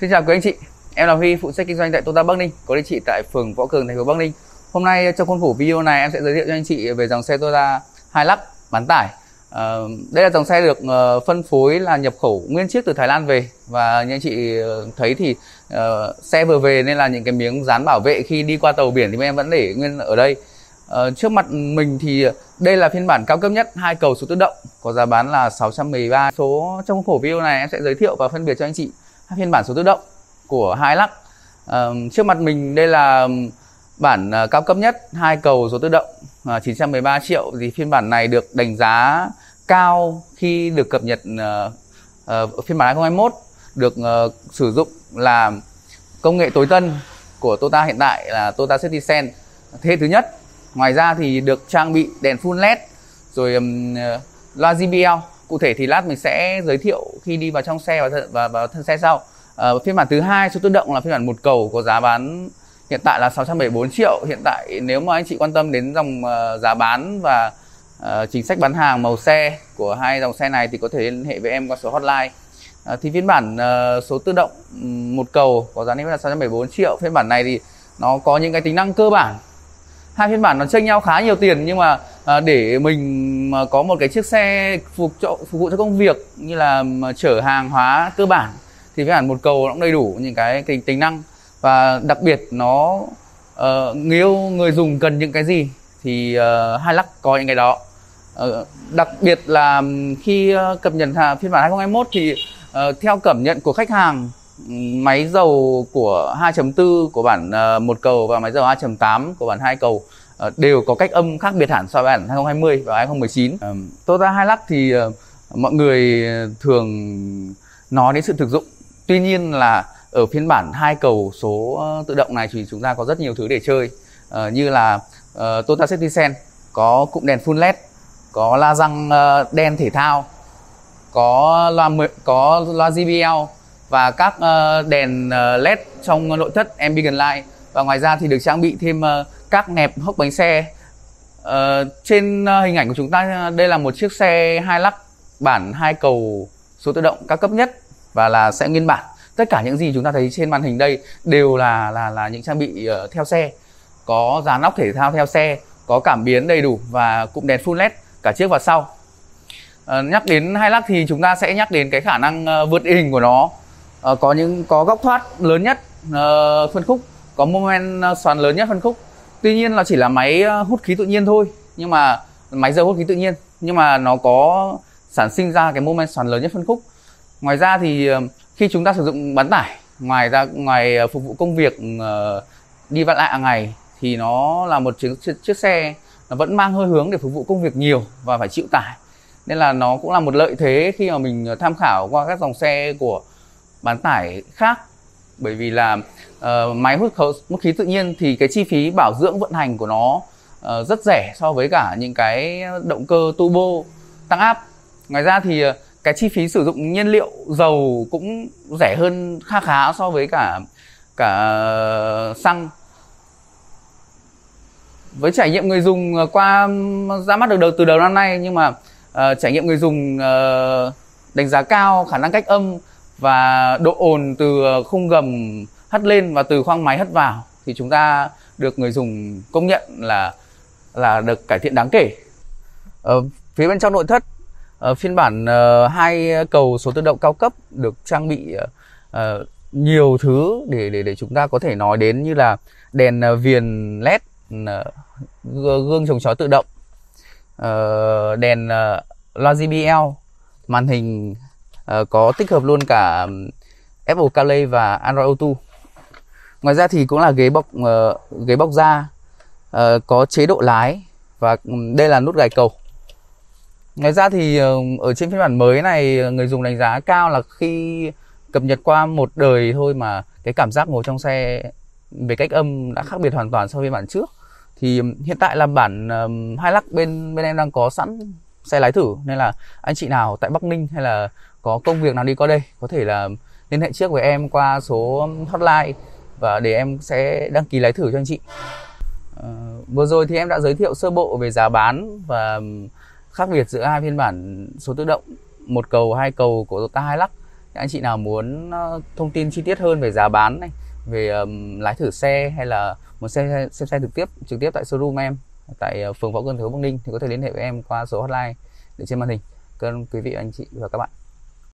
Xin chào quý anh chị, em là Huy, phụ trách kinh doanh tại Toyota Bắc Ninh, có địa chỉ tại phường Võ Cường, thành phố Bắc Ninh. Hôm nay trong khuôn khổ video này em sẽ giới thiệu cho anh chị về dòng xe Toyota Hilux bán tải. Đây là dòng xe được phân phối là nhập khẩu nguyên chiếc từ Thái Lan về, và như anh chị thấy thì xe vừa về nên là những cái miếng dán bảo vệ khi đi qua tàu biển thì em vẫn để nguyên ở đây. Trước mặt mình thì đây là phiên bản cao cấp nhất 2 cầu số tự động, có giá bán là 613 số. Trong khuôn khổ video này em sẽ giới thiệu và phân biệt cho anh chị hai phiên bản số tự động của Hilux. Trước mặt mình đây là bản cao cấp nhất 2 cầu số tự động 913 triệu. Thì phiên bản này được đánh giá cao khi được cập nhật phiên bản 2021, được sử dụng là công nghệ tối tân của Toyota hiện tại là Toyota Safety Sense thế hệ thứ nhất. Ngoài ra thì được trang bị đèn full LED, rồi loa JBL. Cụ thể thì lát mình sẽ giới thiệu khi đi vào trong xe và thân xe sau. Phiên bản thứ hai số tự động là phiên bản một cầu, có giá bán hiện tại là 674 triệu. Hiện tại nếu mà anh chị quan tâm đến dòng giá bán và chính sách bán hàng màu xe của hai dòng xe này thì có thể liên hệ với em qua số hotline. Thì phiên bản số tự động một cầu có giá niêm yết là 674 triệu. Phiên bản này thì nó có những cái tính năng cơ bản. Hai phiên bản nó chênh nhau khá nhiều tiền, nhưng mà để mình mà có một cái chiếc xe phục vụ cho công việc như là chở hàng hóa cơ bản thì phiên bản một cầu nó cũng đầy đủ những cái tính năng, và đặc biệt nó nếu người dùng cần những cái gì thì Hilux có những cái đó. Đặc biệt là khi cập nhật phiên bản 2021 thì theo cảm nhận của khách hàng, máy dầu của 2.4 của bản một cầu và máy dầu 2.8 của bản 2 cầu đều có cách âm khác biệt hẳn so với bản 2020 và 2019. Toyota Hilux thì mọi người thường nói đến sự thực dụng. Tuy nhiên là ở phiên bản 2 cầu số tự động này thì chúng ta có rất nhiều thứ để chơi, như là Toyota Safety Sense, có cụm đèn full LED, có la răng đen thể thao, có loa JBL và các đèn LED trong nội thất ambient light. Và ngoài ra thì được trang bị thêm các nẹp hốc bánh xe. Trên hình ảnh của chúng ta đây là một chiếc xe Hilux bản 2 cầu số tự động cao cấp nhất và là xe nguyên bản. Tất cả những gì chúng ta thấy trên màn hình đây đều là những trang bị theo xe. Có dàn ốc thể thao theo xe, có cảm biến đầy đủ và cụm đèn full LED cả trước và sau. Nhắc đến Hilux thì chúng ta sẽ nhắc đến cái khả năng vượt địa hình của nó. Có góc thoát lớn nhất phân khúc, có moment xoắn lớn nhất phân khúc. Tuy nhiên là chỉ là máy hút khí tự nhiên thôi, nhưng mà máy giờ hút khí tự nhiên, nhưng mà nó có sản sinh ra cái moment xoắn lớn nhất phân khúc. Ngoài ra thì khi chúng ta sử dụng bán tải, ngoài phục vụ công việc đi vặn lại hàng ngày, thì nó là một chiếc xe nó vẫn mang hơi hướng để phục vụ công việc nhiều và phải chịu tải, nên là nó cũng là một lợi thế khi mà mình tham khảo qua các dòng xe của bán tải khác. Bởi vì là máy hút khí tự nhiên thì cái chi phí bảo dưỡng vận hành của nó rất rẻ so với cả những cái động cơ turbo tăng áp. Ngoài ra thì cái chi phí sử dụng nhiên liệu dầu cũng rẻ hơn khá so với cả xăng. Với trải nghiệm người dùng qua ra mắt được từ đầu năm nay, nhưng mà trải nghiệm người dùng đánh giá cao khả năng cách âm và độ ồn từ khung gầm hất lên và từ khoang máy hất vào, thì chúng ta được người dùng công nhận là được cải thiện đáng kể. Phía bên trong nội thất, phiên bản 2 cầu số tự động cao cấp được trang bị nhiều thứ để chúng ta có thể nói đến, như là đèn viền LED, gương chống chói tự động, đèn loa JBL, màn hình có tích hợp luôn cả Apple CarPlay và Android Auto. Ngoài ra thì cũng là ghế bọc da, có chế độ lái, và đây là nút gài cầu. Ngoài ra thì ở trên phiên bản mới này, người dùng đánh giá cao là khi cập nhật qua một đời thôi mà cái cảm giác ngồi trong xe về cách âm đã khác biệt hoàn toàn so với bản trước. Thì hiện tại là bản Hilux bên em đang có sẵn xe lái thử, nên là anh chị nào tại Bắc Ninh hay là có công việc nào đi qua đây có thể là liên hệ trước với em qua số hotline và để em sẽ đăng ký lái thử cho anh chị. Vừa rồi thì em đã giới thiệu sơ bộ về giá bán và khác biệt giữa hai phiên bản số tự động một cầu, hai cầu của Toyota Hilux. Anh chị nào muốn thông tin chi tiết hơn về giá bán này, về lái thử xe, hay là muốn xem xe trực tiếp tại showroom em tại phường Võ Cường, thành phố Bắc Ninh, thì có thể liên hệ với em qua số hotline để trên màn hình. Cảm ơn quý vị, anh chị và các bạn.